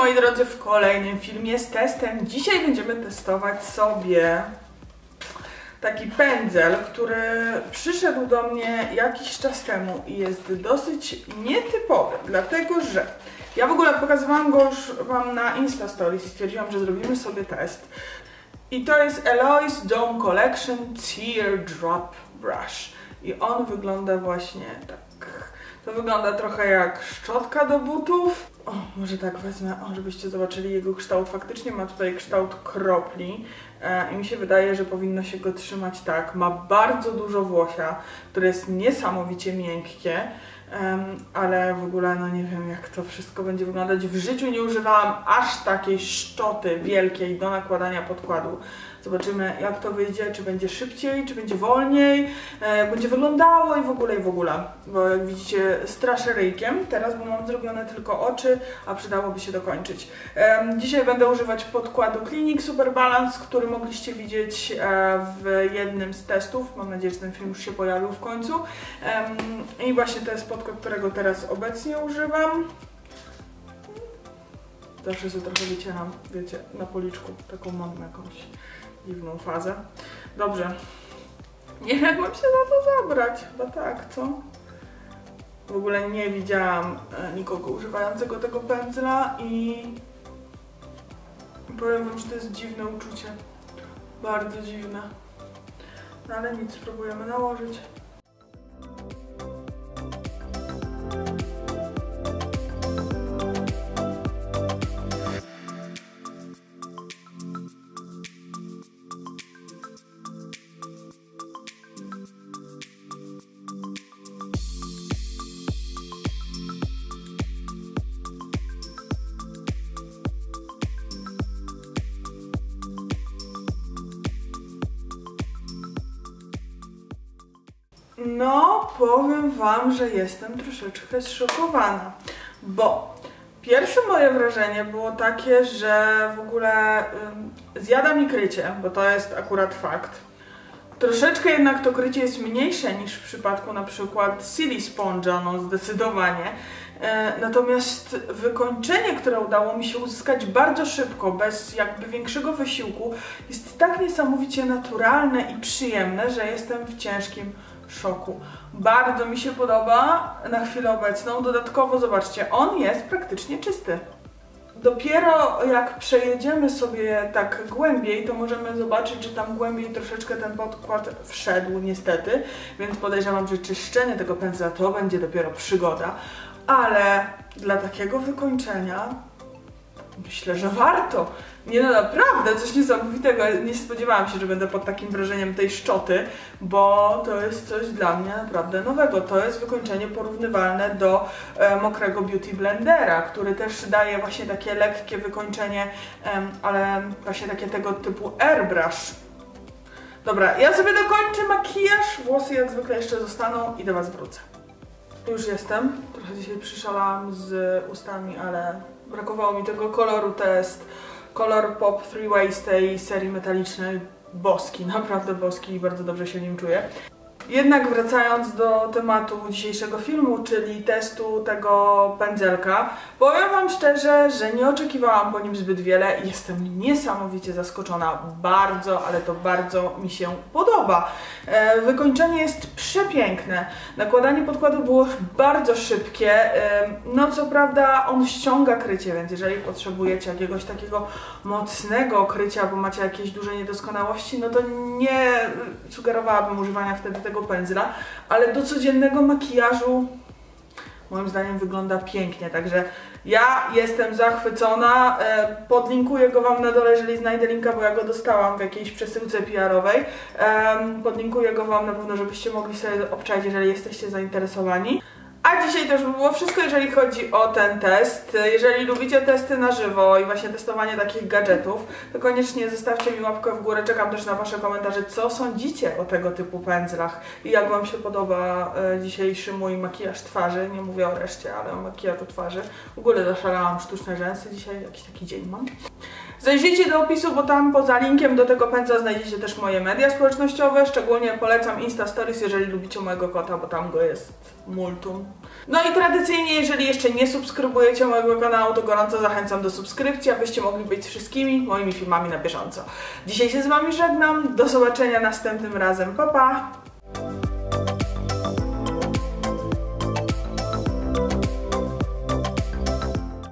moi drodzy, w kolejnym filmie z testem. Dzisiaj będziemy testować sobie taki pędzel, który przyszedł do mnie jakiś czas temu i jest dosyć nietypowy, dlatego że ja w ogóle pokazywałam go już Wam na Insta Stories i stwierdziłam, że zrobimy sobie test. I to jest Eloise Dome Collection Teardrop Brush. I on wygląda właśnie tak. To wygląda trochę jak szczotka do butów. O, może tak wezmę, żebyście zobaczyli jego kształt. Faktycznie ma tutaj kształt kropli i mi się wydaje, że powinno się go trzymać tak. Ma bardzo dużo włosia, które jest niesamowicie miękkie, ale w ogóle no nie wiem, jak to wszystko będzie wyglądać. W życiu nie używałam aż takiej szczoty wielkiej do nakładania podkładu. Zobaczymy, jak to wyjdzie, czy będzie szybciej, czy będzie wolniej, jak będzie wyglądało i w ogóle. Bo jak widzicie, straszę ryjkiem teraz, bo mam zrobione tylko oczy, a przydałoby się dokończyć. Dzisiaj będę używać podkładu Clinique Super Balance, który mogliście widzieć w jednym z testów. Mam nadzieję, że ten film już się pojawił w końcu. I właśnie to jest podkład, którego teraz obecnie używam. Zawsze sobie trochę wycieram, wiecie, na policzku. Taką mam jakąś dziwną fazę. Dobrze. Nie wiem, jak mam się na to zabrać. Chyba tak, co? W ogóle nie widziałam nikogo używającego tego pędzla i powiem Wam, że to jest dziwne uczucie. Bardzo dziwne. No ale nic, spróbujemy nałożyć. No, powiem Wam, że jestem troszeczkę zszokowana, bo pierwsze moje wrażenie było takie, że w ogóle zjada mi krycie, bo to jest akurat fakt. Troszeczkę jednak to krycie jest mniejsze niż w przypadku na przykład Silly Sponge'a, no zdecydowanie. Natomiast wykończenie, które udało mi się uzyskać bardzo szybko, bez jakby większego wysiłku, jest tak niesamowicie naturalne i przyjemne, że jestem w ciężkim szoku. Bardzo mi się podoba na chwilę obecną. Dodatkowo zobaczcie, on jest praktycznie czysty. Dopiero jak przejedziemy sobie tak głębiej, to możemy zobaczyć, że tam głębiej troszeczkę ten podkład wszedł niestety, więc podejrzewam, że czyszczenie tego pędzla to będzie dopiero przygoda, ale dla takiego wykończenia myślę, że warto. Nie no, naprawdę, coś niesamowitego. Nie spodziewałam się, że będę pod takim wrażeniem tej szczoty, bo to jest coś dla mnie naprawdę nowego. To jest wykończenie porównywalne do mokrego Beauty Blendera, który też daje właśnie takie lekkie wykończenie, ale właśnie takie tego typu airbrush. Dobra, ja sobie dokończę makijaż, włosy jak zwykle jeszcze zostaną i do Was wrócę. Już jestem. Trochę dzisiaj przyszalałam z ustami, ale brakowało mi tego koloru. To jest kolor Pop 3 Way z tej serii metalicznej. Boski, naprawdę boski i bardzo dobrze się nim czuję. Jednak wracając do tematu dzisiejszego filmu, czyli testu tego pędzelka, powiem Wam szczerze, że nie oczekiwałam po nim zbyt wiele i jestem niesamowicie zaskoczona. Bardzo, ale to bardzo mi się podoba. Wykończenie jest przepiękne. Nakładanie podkładu było bardzo szybkie. No co prawda on ściąga krycie, więc jeżeli potrzebujecie jakiegoś takiego mocnego krycia, bo macie jakieś duże niedoskonałości, no to nie sugerowałabym używania wtedy tego pędzla, ale do codziennego makijażu moim zdaniem wygląda pięknie, także ja jestem zachwycona. Podlinkuję go Wam na dole, jeżeli znajdę linka, bo ja go dostałam w jakiejś przesyłce PR-owej. Podlinkuję go Wam na pewno, żebyście mogli sobie obczaić, jeżeli jesteście zainteresowani. A dzisiaj to już by było wszystko, jeżeli chodzi o ten test. Jeżeli lubicie testy na żywo i właśnie testowanie takich gadżetów, to koniecznie zostawcie mi łapkę w górę. Czekam też na Wasze komentarze, co sądzicie o tego typu pędzlach i jak Wam się podoba dzisiejszy mój makijaż twarzy. Nie mówię o reszcie, ale o makijażu twarzy. W ogóle zaszalałam sztuczne rzęsy dzisiaj, jakiś taki dzień mam. Zajrzyjcie do opisu, bo tam poza linkiem do tego pędzla znajdziecie też moje media społecznościowe. Szczególnie polecam Insta Stories, jeżeli lubicie mojego kota, bo tam go jest multum. No i tradycyjnie, jeżeli jeszcze nie subskrybujecie mojego kanału, to gorąco zachęcam do subskrypcji, abyście mogli być z wszystkimi moimi filmami na bieżąco. Dzisiaj się z Wami żegnam, do zobaczenia następnym razem, pa pa!